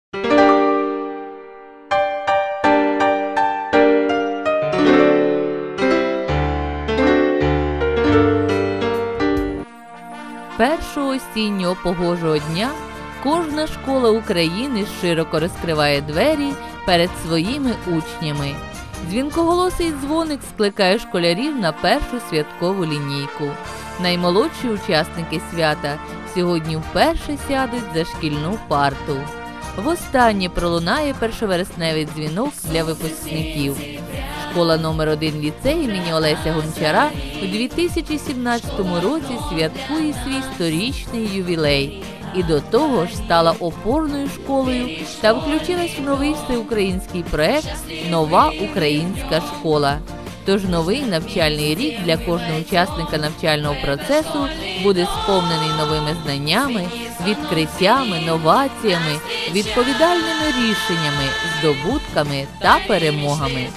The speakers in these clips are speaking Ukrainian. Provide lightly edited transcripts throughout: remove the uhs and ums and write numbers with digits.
Першого осіннього погожого дня кожна школа України широко розкриває двері перед своїми учнями. Дзвінкоголосий дзвоник скликає школярів на першу святкову лінійку. Наймолодші учасники свята сьогодні вперше сядуть за шкільну парту. Востаннє пролунає першовересневий дзвінок для випускників. Школа номер 1 ліцей імені Олеся Гончара у 2017 році святкує свій сторічний ювілей. І до того ж стала опорною школою та включилась в новий всеукраїнський проект «Нова українська школа». Тож новий навчальний рік для кожного учасника навчального процесу буде сповнений новими знаннями, відкриттями, новаціями, відповідальними рішеннями, здобутками та перемогами.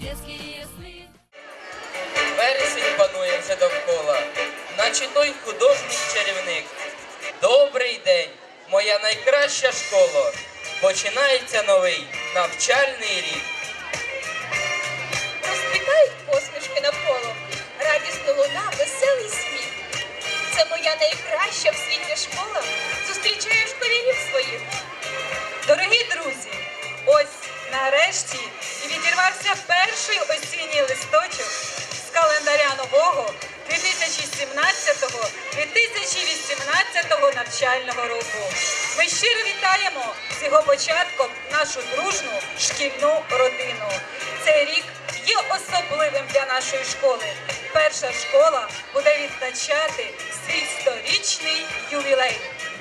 Вересень панує вже довкола, наче той художник-чарівник. Добрий день, моя найкраща школа. Починається новий навчальний рік. Розквітають посмішки навколо, радісно луна, веселий сміх. Це моя найкраща в світі школа, зустрічаю школярів своїх. Дорогі друзі, ось нарешті і відірвався перший осінній листочок з календаря нового 2017-2018 навчального року. Ми щиро вітаємо з його початком нашу дружну шкільну родину. Цей рік є особливим для нашої школи. Перша школа буде відзначати свій 100-річний ювілей.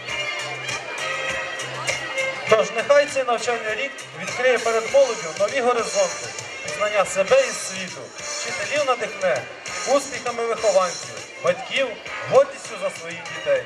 Тож нехай цей навчальний рік відкриє перед молоддю нові горизонти, знання себе і світу, вчителів надихне, успіхами вихованців, батьків, гордістю за своїх дітей.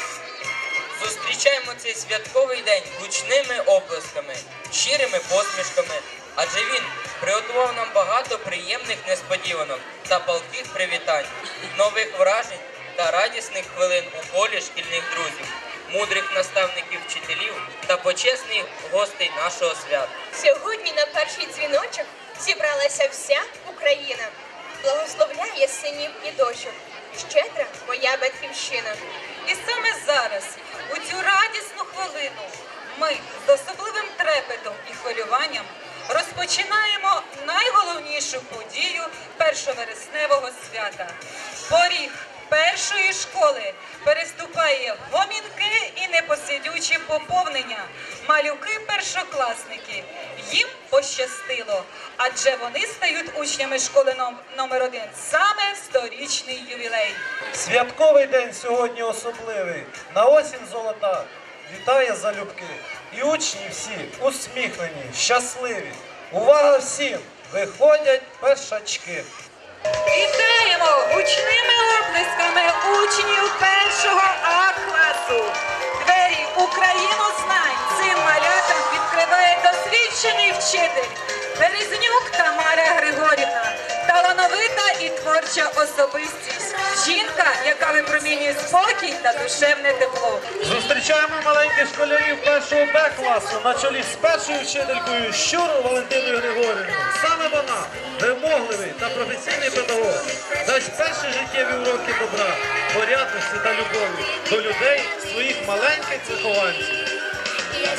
Зустрічаємо цей святковий день гучними оплесками, щирими посмішками, адже він приготував нам багато приємних несподіванок та палких привітань, нових вражень та радісних хвилин у колі шкільних друзів, мудрих наставників вчителів та почесних гостей нашого свята. Сьогодні на перший дзвіночок зібралася вся Україна. Благословляє синів і дочок. Щедра моя батьківщина. І саме зараз, у цю радісну хвилину, ми з особливим трепетом і хвилюванням розпочинаємо найголовнішу подію першовересневого свята. Поріг першої школи переступає гомінке і непосидюче поповнення. Малюки-першокласники. Їм пощастило, адже вони стають учнями школи номер 1 саме в 100-річний ювілей. Святковий день сьогодні особливий, на осінь золота, вітає залюбки. І учні всі усміхнені, щасливі. Увага всім! Виходять першачки. Вітаємо гучними оплесками учнів першого А-класу. Двері у країну знань цим малятам відкриває досвідчений вчитель Березнюк Тамара Григорівна, талановита і творча особистість. Жінка, яка випромінює спокій та душевне тепло. Зустрічаємо маленьких школярів першого Б-класу на чолі з першою вчителькою Щур Валентиною Григорівною. Саме вона, вимогливий та професійний педагог, дасть перші життєві уроки добра, порядності та любові до людей, своїх маленьких вихованців. Я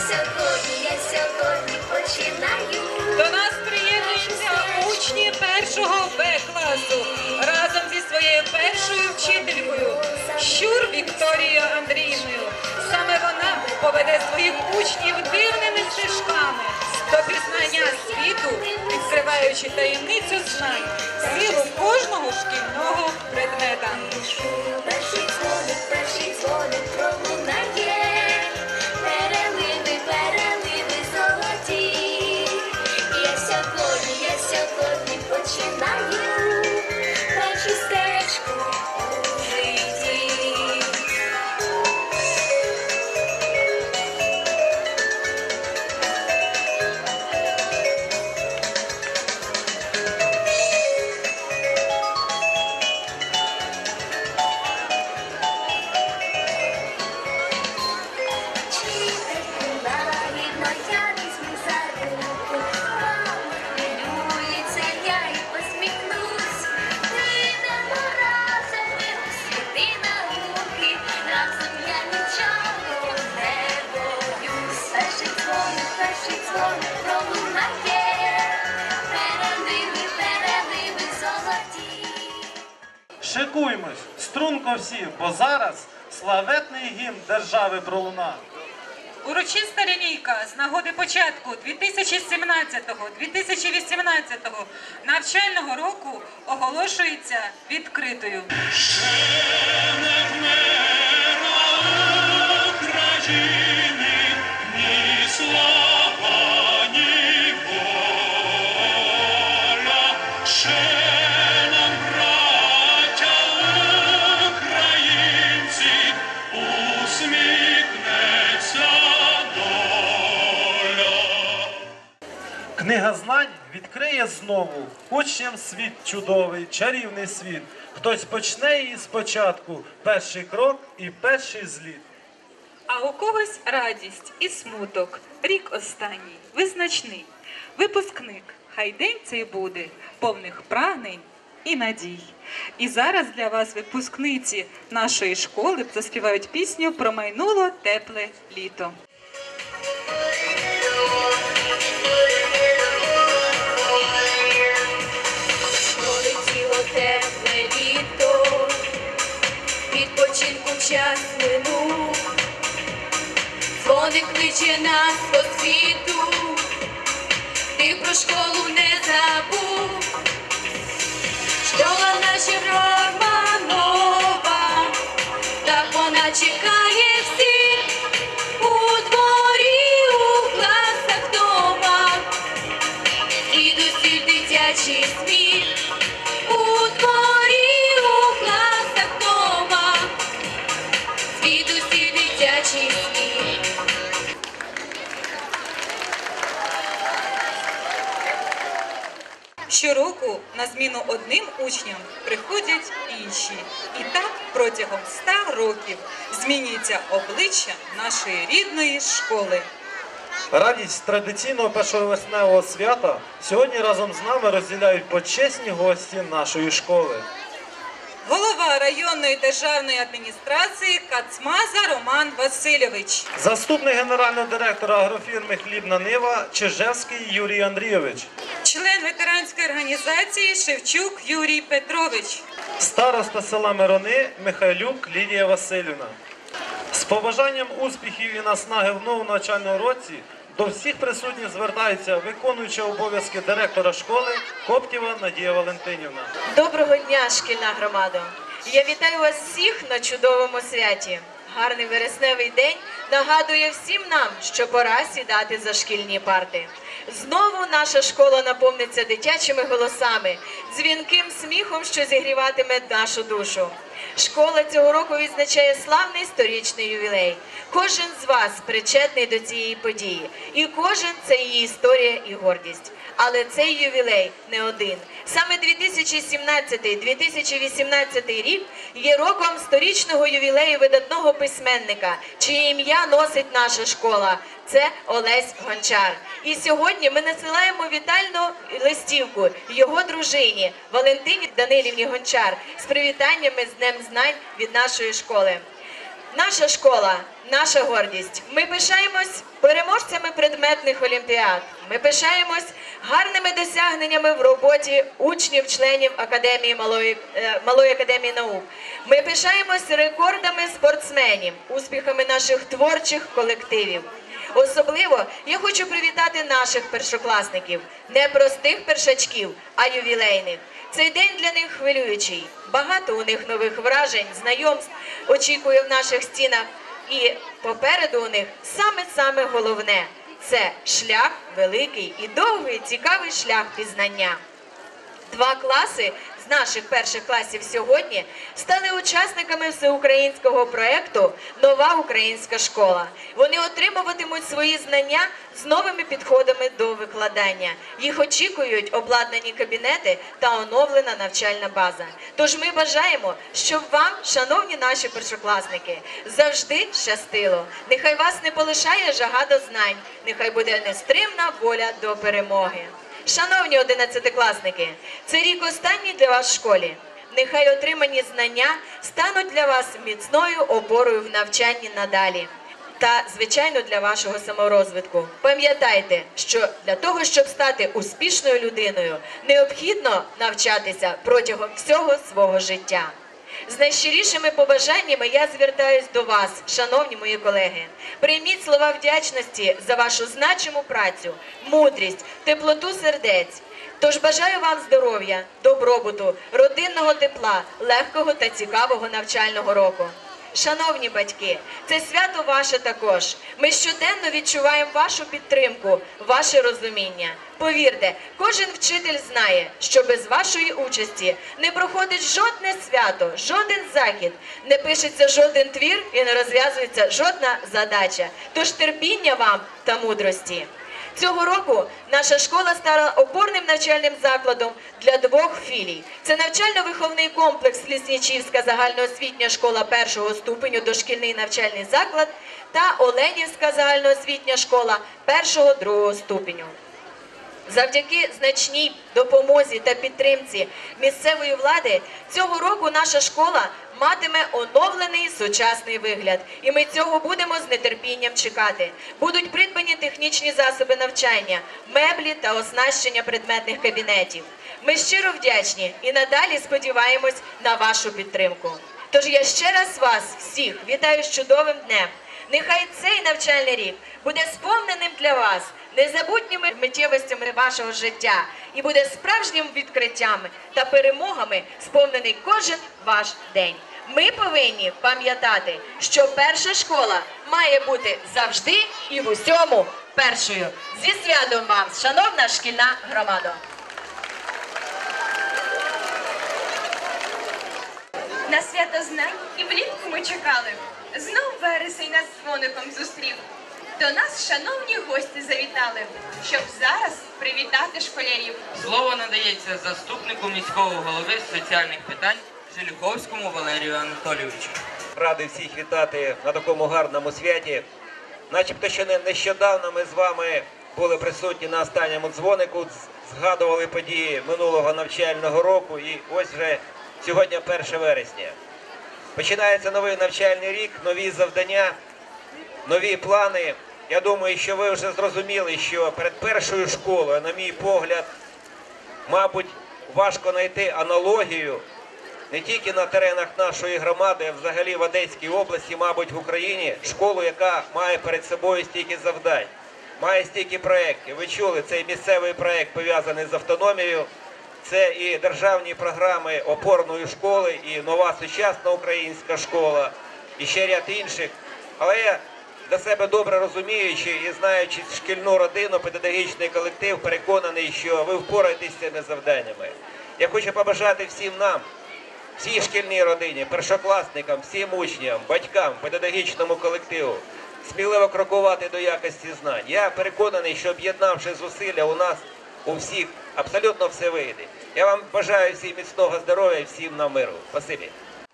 сьогодні починаю. До нас приєднуються учні першого Б-класу разом зі своєю першою вчителькою Щур Вікторією Андріївною. Саме вона поведе своїх учнів дивними стежками до пізнання світу, відкриваючи таємницю знань, силу кожного шкільного предмета. Перший дзвоник пролунає. Перелини золоті. Я сьогодні починаю першу стежку у житті. шикуймось, струнко всі, бо зараз славетний гімн держави пролуна. Урочиста лінійка з нагоди початку 2017-2018 навчального року оголошується відкритою. Книга знань відкриє знову учням світ чудовий, чарівний світ. Хтось почне її спочатку, перший крок і перший зліт. А у когось радість і смуток, рік останній, визначний. Випускник, хай день цей буде, повних прагнень і надій. І зараз для вас випускниці нашої школи заспівають пісню про майнуло тепле літо. Полетіло тепле літо, відпочинку час минув, дзвоник кличе нас по світу, ти про школу не забув. Школа наша норма нова, так вона чекає всіх у дворі, у класах дома, звідусіль дитячий сміх. У дворі, у класах дома, звідусіль дитячий сміх. Щороку на зміну одним учням приходять інші. І так протягом 100 років змінюється обличчя нашої рідної школи. Радість традиційного першовересневого свята сьогодні разом з нами розділяють почесні гості нашої школи. Голова районної державної адміністрації Кацмаза Роман Васильович. Заступник генерального директора агрофірми «Хлібна Нива» Чижевський Юрій Андрійович. Член ветеранської організації Шевчук Юрій Петрович. Староста села Мирони Михайлюк Лідія Васильівна. З побажанням успіхів і наснаги в новому навчальному році до всіх присутніх звертається виконуюча обов'язки директора школи Коптєва Надія Валентинівна. Доброго дня, шкільна громада! Я вітаю вас всіх на чудовому святі. Гарний вересневий день нагадує всім нам, що пора сідати за шкільні парти. Знову наша школа наповниться дитячими голосами, дзвінким сміхом, що зігріватиме нашу душу. Школа цього року відзначає славний 100-річний ювілей. Кожен з вас причетний до цієї події. І кожен – це її історія і гордість. Але цей ювілей не один. Саме 2017-2018 рік є роком 100-річного ювілею видатного письменника, чиє ім'я носить наша школа. Це Олесь Гончар. І сьогодні ми насилаємо вітальну листівку його дружині Валентині Данилівні Гончар з привітаннями з Днем знань від нашої школи. Наша школа – наша гордість. Ми пишаємось переможцями предметних олімпіад. Ми пишаємось гарними досягненнями в роботі учнів-членів Академії Малої академії наук. Ми пишаємось рекордами спортсменів, успіхами наших творчих колективів. Особливо я хочу привітати наших першокласників, не простих першачків, а ювілейних. Цей день для них хвилюючий. Багато у них нових вражень, знайомств очікує в наших стінах. І попереду у них саме головне – це шлях великий і довгий, цікавий шлях пізнання. 2 класи з наших перших класів сьогодні стали учасниками всеукраїнського проєкту «Нова українська школа». Вони отримуватимуть свої знання з новими підходами до викладання. Їх очікують обладнані кабінети та оновлена навчальна база. Тож ми бажаємо, щоб вам, шановні наші першокласники, завжди щастило. Нехай вас не полишає жага до знань, нехай буде нестримна воля до перемоги. Шановні 11-класники, це рік останній для вас в школі. Нехай отримані знання стануть для вас міцною опорою в навчанні надалі. Та, звичайно, для вашого саморозвитку. Пам'ятайте, що для того, щоб стати успішною людиною, необхідно навчатися протягом всього свого життя. З найщирішими побажаннями я звертаюсь до вас, шановні мої колеги. Прийміть слова вдячності за вашу значиму працю, мудрість, теплоту сердець. Тож бажаю вам здоров'я, добробуту, родинного тепла, легкого та цікавого навчального року. Шановні батьки, це свято ваше також. Ми щоденно відчуваємо вашу підтримку, ваше розуміння. Повірте, кожен вчитель знає, що без вашої участі не проходить жодне свято, жоден захід, не пишеться жоден твір і не розв'язується жодна задача. Тож терпіння вам та мудрості. Цього року наша школа стала опорним навчальним закладом для 2 філій. Це навчально-виховний комплекс Ліснічівська загальноосвітня школа 1-го ступеню, дошкільний навчальний заклад та Оленівська загальноосвітня школа 1-2 ступеню. Завдяки значній допомозі та підтримці місцевої влади цього року наша школа матиме оновлений сучасний вигляд. І ми цього будемо з нетерпінням чекати. Будуть придбані технічні засоби навчання, меблі та оснащення предметних кабінетів. Ми щиро вдячні і надалі сподіваємось на вашу підтримку. Тож я ще раз вас всіх вітаю з чудовим днем. Нехай цей навчальний рік буде сповненим для вас незабутніми миттєвостями вашого життя і буде справжнім відкриттям та перемогами сповнений кожен ваш день. Ми повинні пам'ятати, що перша школа має бути завжди і в усьому першою. Зі святом вам, шановна шкільна громада! На свято знань і влітку ми чекали. Знов вересень нас дзвоником зустрів. До нас шановні гості завітали, щоб зараз привітати школярів. Слово надається заступнику міського голови з соціальних питань Желюховському Валерію Анатолійовичу. Радий всіх вітати на такому гарному святі. Начебто, що нещодавно ми з вами були присутні на останньому дзвонику, згадували події минулого навчального року і ось вже сьогодні 1 вересня. Починається новий навчальний рік, нові завдання, нові плани. Я думаю, що ви вже зрозуміли, що перед першою школою, на мій погляд, мабуть, важко знайти аналогію не тільки на теренах нашої громади, а взагалі в Одеській області, мабуть, в Україні, школу, яка має перед собою стільки завдань, має стільки проєктів. Ви чули, цей місцевий проєкт пов'язаний з автономією, це і державні програми опорної школи, і нова сучасна українська школа, і ще ряд інших. Але я для себе добре розуміючи і знаючи шкільну родину, педагогічний колектив, переконаний, що ви впораєтесь з цими завданнями. Я хочу побажати всім нам, всій шкільній родині, першокласникам, всім учням, батькам, педагогічному колективу, сміливо крокувати до якості знань. Я переконаний, що об'єднавши зусилля у нас, у всіх, абсолютно все вийде. Я вам бажаю всім міцного здоров'я і всім нам миру. Спасибі.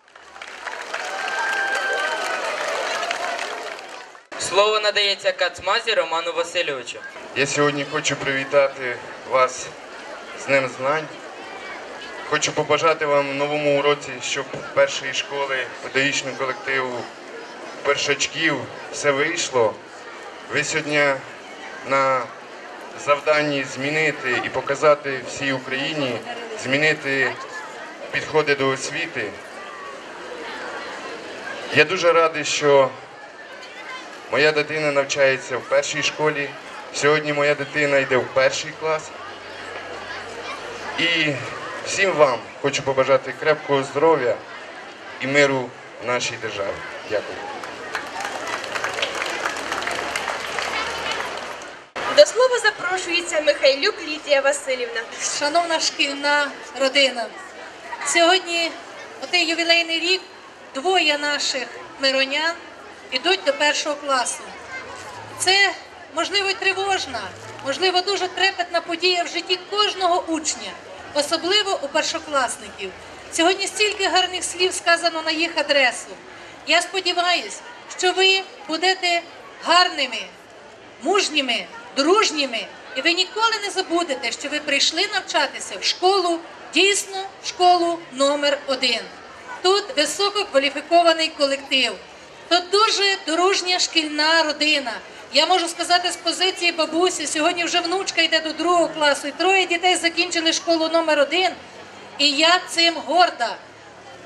Слово надається Кацмазі Роману Васильовичу. Я сьогодні хочу привітати вас з Днем знань. Хочу побажати вам в новому році, щоб першої школи, педагогічного колективу, першачків все вийшло. Ви сьогодні на завданні змінити і показати всій Україні, змінити підходи до освіти. Я дуже радий, що моя дитина навчається в першій школі. Сьогодні моя дитина йде в 1 клас. І всім вам хочу побажати крепкого здоров'я і миру в нашій державі. Дякую. До слова запрошується Михайлюк Лідія Васильівна. Шановна шкільна родина, сьогодні, отей ювілейний рік, 2 наших миронян ідуть до 1 класу. Це, можливо, й тривожна, можливо, дуже трепетна подія в житті кожного учня, особливо у першокласників. Сьогодні стільки гарних слів сказано на їх адресу. Я сподіваюся, що ви будете гарними, мужніми, дружніми, і ви ніколи не забудете, що ви прийшли навчатися в школу, дійсно школу номер 1. Тут висококваліфікований колектив, тут дуже дружня шкільна родина. Я можу сказати з позиції бабусі, сьогодні вже внучка йде до 2 класу, і 3 дітей закінчили школу номер 1, і я цим горда.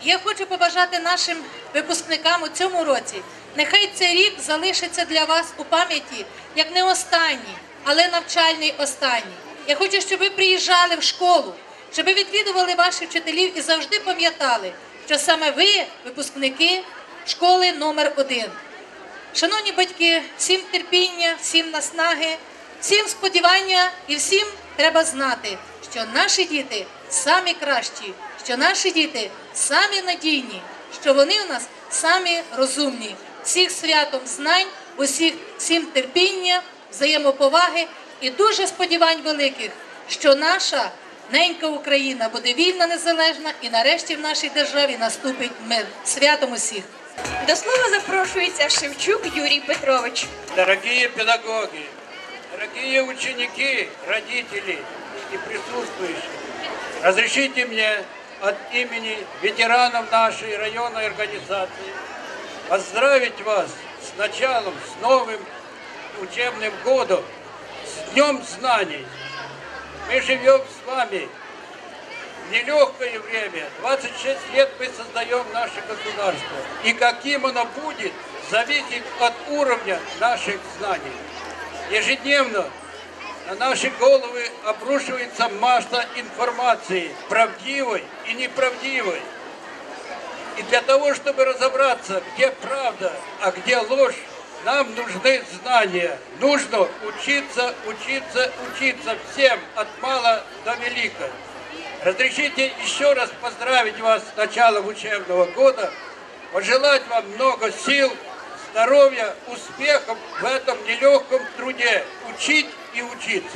Я хочу побажати нашим випускникам у цьому році. Нехай цей рік залишиться для вас у пам'яті, як не останній, але навчальний останній. Я хочу, щоб ви приїжджали в школу, щоб ви відвідували ваших вчителів і завжди пам'ятали, що саме ви випускники школи номер 1. Шановні батьки, всім терпіння, всім наснаги, всім сподівання і всім треба знати, що наші діти самі кращі, що наші діти самі надійні, що вони у нас самі розумні. Всіх святом знань, всім терпіння, взаємоповаги і дуже сподівань великих, що наша ненька Україна буде вільна, незалежна і нарешті в нашій державі наступить мир. Святом усіх! До слова запрошується Шевчук Юрій Петрович. Дорогие педагоги, дорогие ученики, родители и присутствующие, разрешите мне от имени ветеранов нашей районной организации поздравить вас с началом, с новым учебным годом, с Днем Знаний. Мы живем с вами в нелегкое время. 26 лет мы создаем наше государство. И каким оно будет, зависит от уровня наших знаний. Ежедневно на наши головы обрушивается масса информации, правдивой и неправдивой. И для того, чтобы разобраться, где правда, а где ложь, нам нужны знания. Нужно учиться, учиться, учиться всем, от мала до велика. Разрешите еще раз поздравить вас с началом учебного года, пожелать вам много сил, здоровья, успехов в этом нелегком труде. Учить и учиться.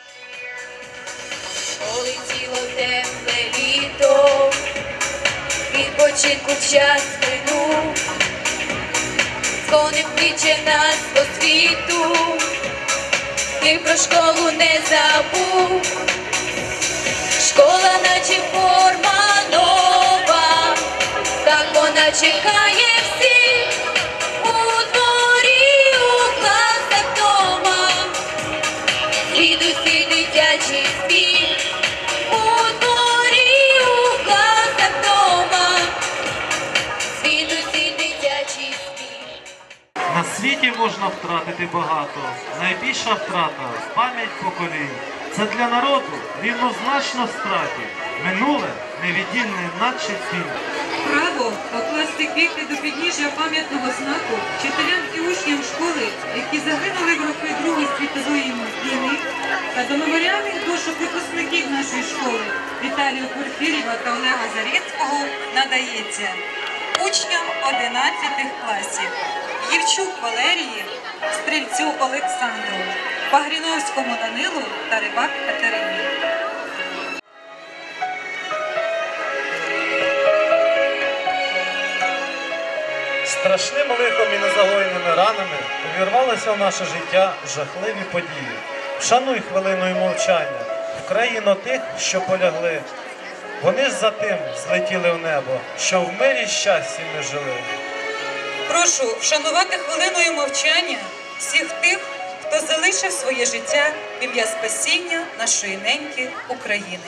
Полетіло темне літо, відпочинку час минув, дзвоник кличе нас по світу, ти про школу не забув. Школа наче форма нова, так вона чекає всіх у дворі, у класах дома. Звідусіль дитячий сміх, у дворі, у класах дома. Звідусіль дитячий сміх. На світі можна втратити багато. Найбільша втрата – пам'ять поколінь. Це для народу рівнозначно страті. Минуле невіддільне, наче тінь. Право покласти квіти до підніжжя пам'ятного знаку вчителям і учням школи, які загинули в роки Другої світової війни, та до меморіальних дошок випускників нашої школи Віталію Порфірєва та Олега Зарєцького надається учням 11 класів Євчук Валерії, Стрільцю Олександру, Пагріновському Данилу та Рибак Катерині. Страшним лихом і незагоєними ранами увірвалися в наше життя жахливі події. Вшануй хвилиною мовчання в країну тих, що полягли. Вони ж за тим злетіли в небо, що в мирі й щасті ми жили. Прошу вшанувати хвилиною мовчання всіх тих, хто залишив своє життя в ім'я спасіння нашої неньки України.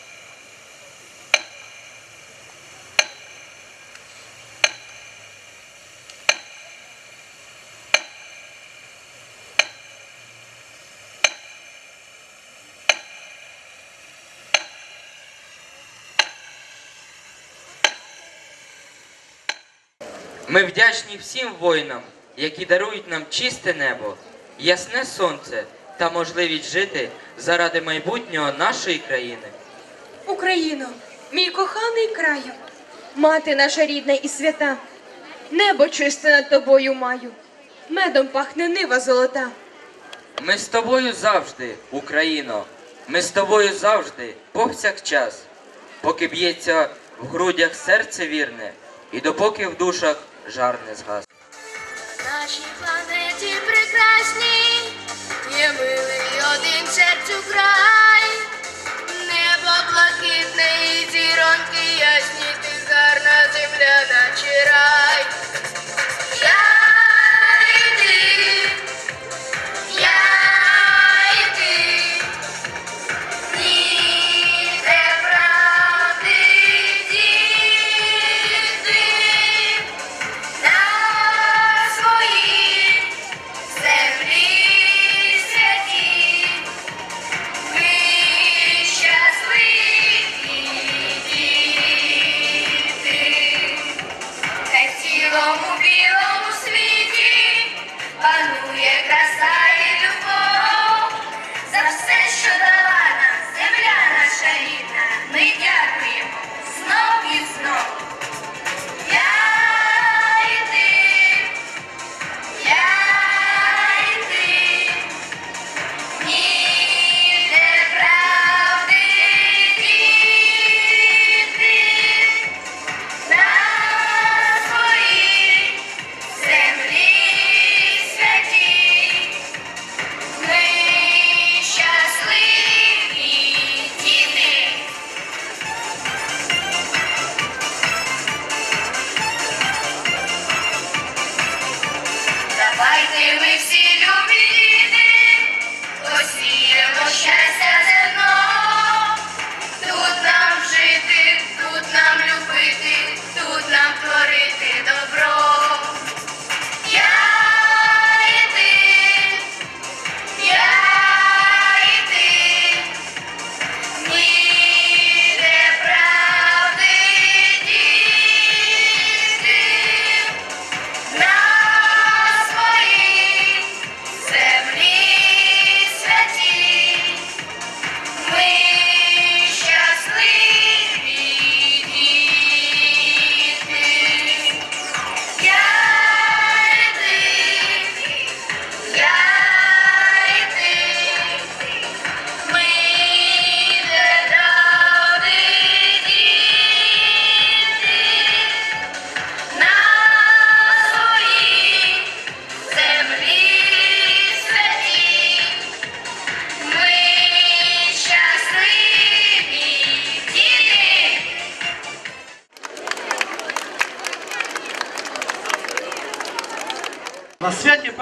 Ми вдячні всім воїнам, які дарують нам чисте небо, ясне сонце та можливість жити заради майбутнього нашої країни. Україно, мій коханий краю, мати наша рідна і свята, небо чисте над тобою маю, медом пахне нива золота. Ми з тобою завжди, Україно, ми з тобою завжди, повсякчас, поки б'ється в грудях серце вірне і допоки в душах жар не згас. Нашій планеті прекрасній є милий один серцю край, небо блакитне і зіроньки ясні, ти гарна земля, наче рай.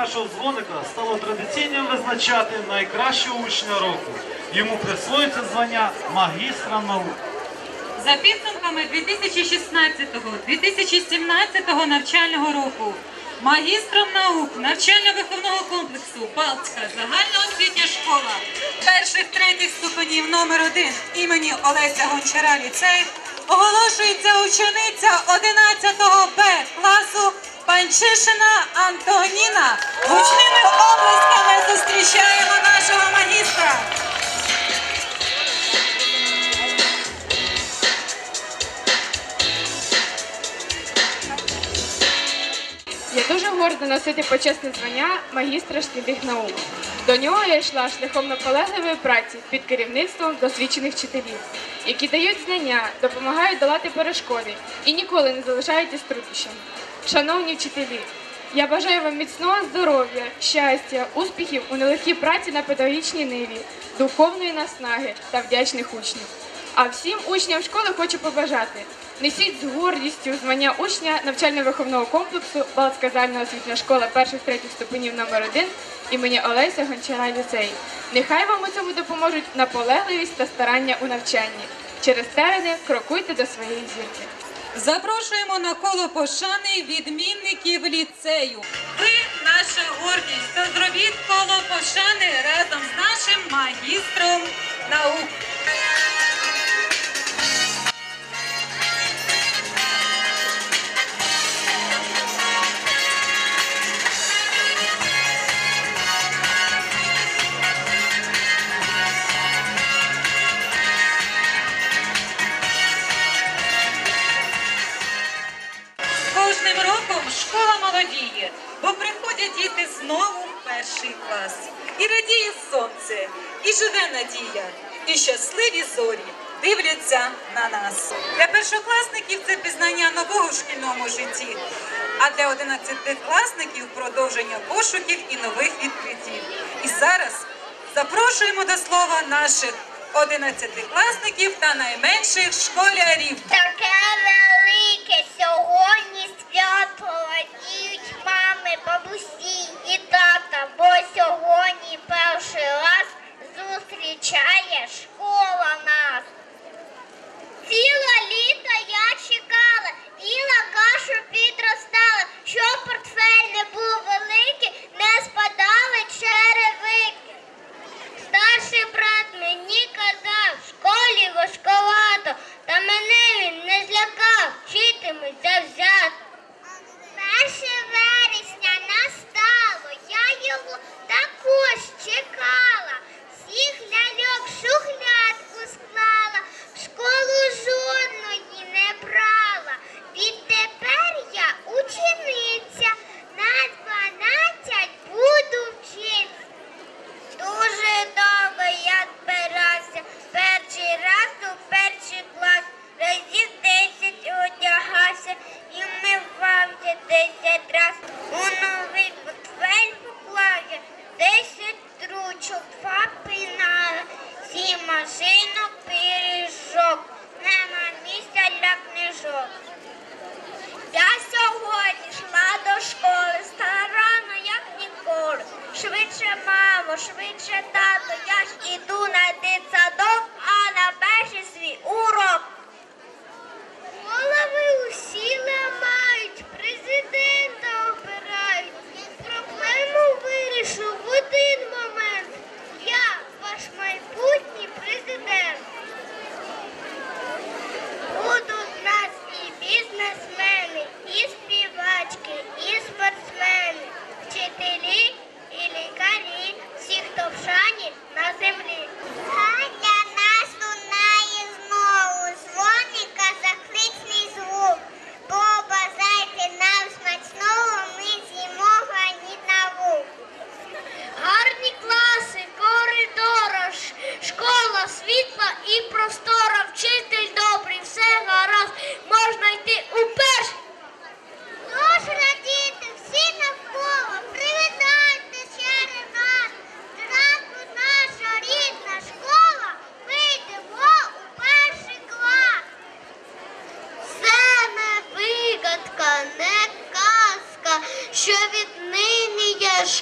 першого дзвоника стало традиційним визначати найкращого учня року. Йому присвоюється звання магістра наук. За підсумками 2016-2017 навчального року магістром наук навчально-виховного комплексу Балтська загальноосвітня школа перших-третіх ступенів номер 1 імені Олеся Гончара ліцей оголошується учениця 11 Б класу Панчишина Антоніна. Гучними оплесками зустрічаємо нашого магістра. Я дуже горда носити почесне звання магістра шкільних наук. До нього я йшла шляхом наполегливої праці під керівництвом досвідчених вчителів, які дають знання, допомагають долати перешкоди і ніколи не залишають із труднощами. Шановні вчителі, я бажаю вам міцного здоров'я, щастя, успіхів у нелегкій праці на педагогічній ниві, духовної наснаги та вдячних учнів. А всім учням школи хочу побажати: несіть з гордістю звання учня навчально-виховного комплексу Балтська загальноосвітня школа перших-третіх ступенів номер 1 імені Олеся Гончара ліцей. Нехай вам у цьому допоможуть наполегливість та старання у навчанні. Через терени крокуйте до своєї зірки. Запрошуємо на коло пошани відмінників ліцею. Ви наша гордість, то зробіть коло пошани разом з нашим магістром наук. Кожним роком школа молодіє, бо приходять діти знову в перший клас. І радіє сонце, і живе надія, і щасливі зорі дивляться на нас. Для першокласників це пізнання нового в шкільному житті, а для 11-класників продовження пошуків і нових відкриттів. І зараз запрошуємо до слова наших 11-класників та найменших школярів. Таке велике сьогодні свято, радіють мами, бабусі і тата, бо сьогодні перший раз зустрічає школа нас. Ціле літо я чекала, їла кашу підростала, щоб портфель не був великий, не спадали черевики. Старший брат мені казав, в школі важковато, та мене він не злякав, вчитимуть завзято. 1 вересня настало, я його також чекала, всіх ляльок в шухлядку склала, в школу жодної не брала. Відтепер я учениця, на 12 буду вчитися. Дуже довго я збирався, перший раз у перший клас, разів 10 одягався і вмивався 10 раз. У новий портфель поклав я 10 ручок, 2 пенали, 7 машинок, пиріжок, нема місця для книжок. Я сьогодні йшла до школи, старанно, як ніколи. Швидше, мамо, швидше, тато, я ж іду на дитсадок, а на перший свій урок. Голови усі ламають, президента обирають. Проблему вирішу в один момент. Я ваш майбутній президент. Будуть в нас і бізнесмени, і співачки, і спортсмени, вчителі і лікарі, всі, хто в шані на землі. Хай для нас лунає знову дзвоника закличний звук, бо бажайте нам смачного, ми з'їмо граніт на вух. Гарні класи, коридора, школа світла і простора, вчитель добрий, все гаразд, можна йти у перший. Тож радіти всі навколо, привітайте через нас, зранку наша рідна школа, вийдемо у перший клас. Це не вигадка, не казка, що віднині є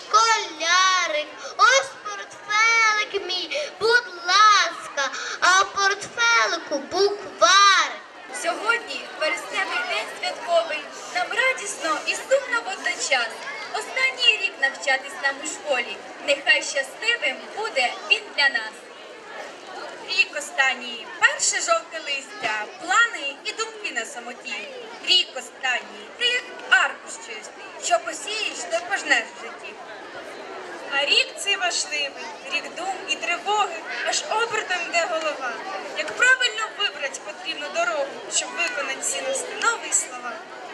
нам у школі. Нехай щасливим буде він для нас. Рік останній, перше жовте листя, плани і думки на самоті. Рік останній, ти як аркуш чистий, що посієш, то пожнеш в житті. А рік цей важливий, рік дум і тривоги, аж обертом йде голова. Як правильно вибрати потрібну дорогу, щоб виконати всі настанови і слова.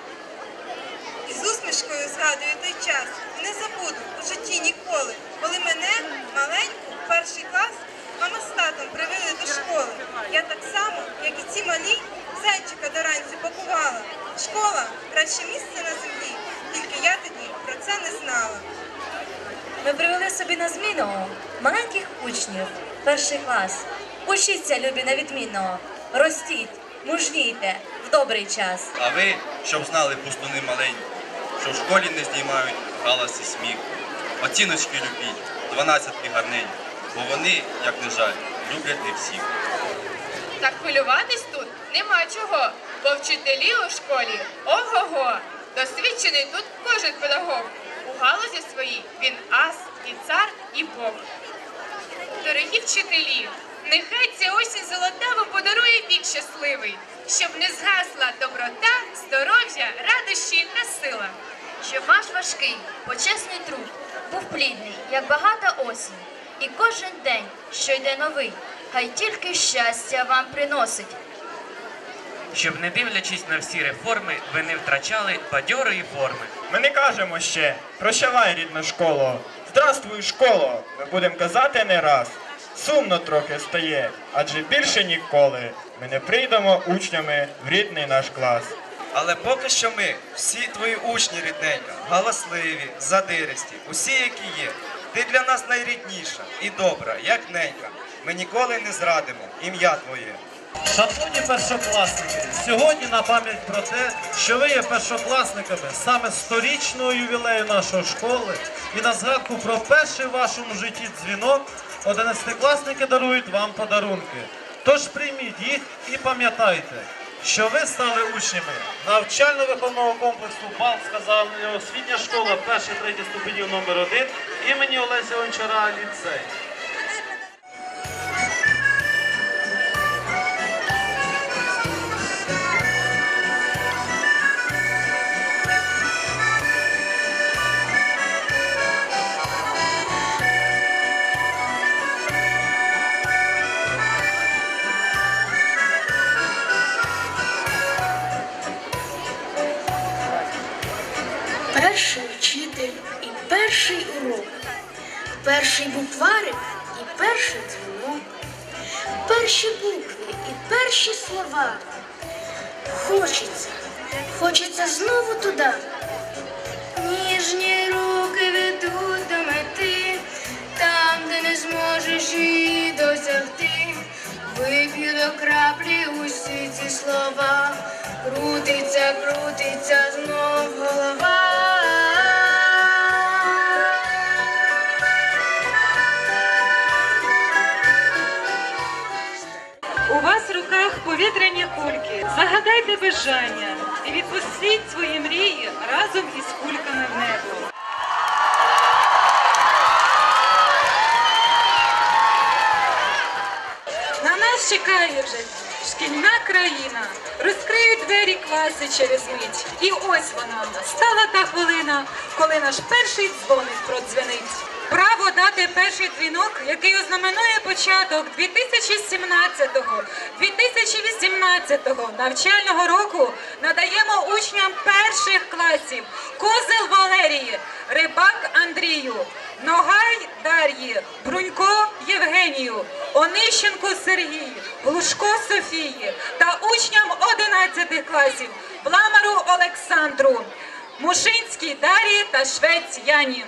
І з усмішкою згадую той час, не забуду у житті ніколи, коли мене, маленьку, в перший клас, мама з татом привели до школи. Я так само, як і ці малі, зайчика до ранцю пакувала. Школа – краще місце на землі, тільки я тоді про це не знала. Ми привели собі на зміну маленьких учнів, перший клас. Учіться, любі, на відмінно, ростіть, мужнійте в добрий час. А ви, щоб знали, пустуни маленькі, що в школі не знімають галас і сміх. Оціночки любіть, 12-ки гарненькі, бо вони, як не жаль, люблять не всіх. Так хвилюватись тут нема чого, бо вчителі у школі ого-го. Досвідчений тут кожен педагог. У галузі своїй він ас, і цар, і Бог. Дорогі вчителі, нехай ця осінь золота вам подарує вік щасливий, щоб не згасла доброта, здоров'я, радощі та сила. Щоб ваш важкий, почесний труд був плідний, як багата осінь, і кожен день, що йде новий, хай тільки щастя вам приносить. Щоб, не дивлячись на всі реформи, ви не втрачали бадьорої форми. Ми не кажемо ще «Прощавай, рідна школо», «Здравствуй, школо», ми будемо казати не раз. Сумно трохи стає, адже більше ніколи ми не прийдемо учнями в рідний наш клас. Але поки що ми, всі твої учні, рідненька, галасливі, задиристі, усі, які є. Ти для нас найрідніша і добра, як ненька. Ми ніколи не зрадимо ім'я твоє. Шановні першокласники, сьогодні на пам'ять про те, що ви є першокласниками саме 100-річного ювілею нашої школи, і на згадку про перший в вашому житті дзвінок, 11-класники дарують вам подарунки. Тож прийміть їх і пам'ятайте, що ви стали учнями навчально-виховного комплексу Балтська загальноосвітня школа 1-3 ступенів номер 1 імені Олеся Гончара ліцей. Перший вчитель і перший урок, перший букварик і перший дзвінок, перші букви і перші слова. Хочеться знову туди. Ніжні руки ведуть до мети, там, де не зможеш її досягти. Вип'ю до краплі усі ці слова, крутиться знов голова. У вас в руках повітряні кульки. Загадайте бажання і відпустіть свої мрії разом із кульками в небо. На нас чекає вже шкільна країна. Розкриють двері класи через мить. І ось вона, стала та хвилина, коли наш перший дзвоник продзвенить. Право дати перший дзвінок, який ознаменує початок 2017-2018 навчального року, надаємо учням перших класів Козел Валерії, Рибак Андрію, Ногай Дар'ї, Брунько Євгенію, Онищенко Сергію, Глушко Софії та учням 11 класів Пламару Олександру, Мушинській Дар'ї та Швець Яні.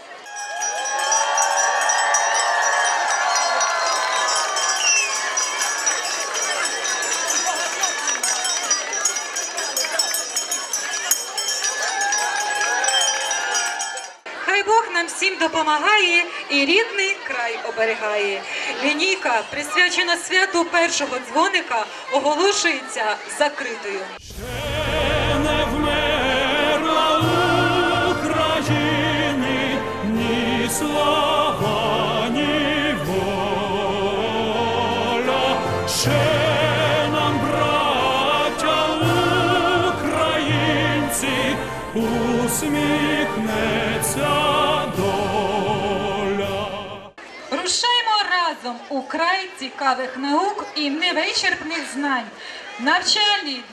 Хай Бог нам всім допомагає і рідний край оберігає. Лінійка, присвячена святу першого дзвоника, оголошується закритою. Не вмерла України, ні слава, ні воля, ще нам, браття українці, усміхнеться доля. Рушаймо разом у край цікавих наук і невичерпних знань. Навчальний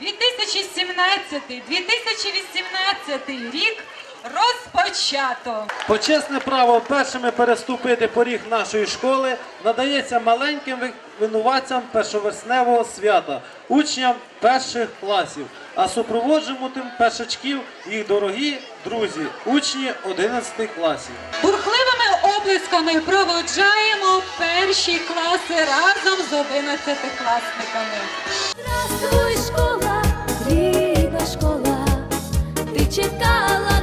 2017-2018 рік розпочато. Почесне право першими переступити поріг нашої школи надається маленьким винуватцям першоверсневого свята, учням перших класів, а супроводжуватимуть першачків їх дорогі друзі, учні 11 класів. Бурхливими облисками проводжаємо перші класи разом з 11-класниками. Здравствуй, школа, рідна школа, ти чекала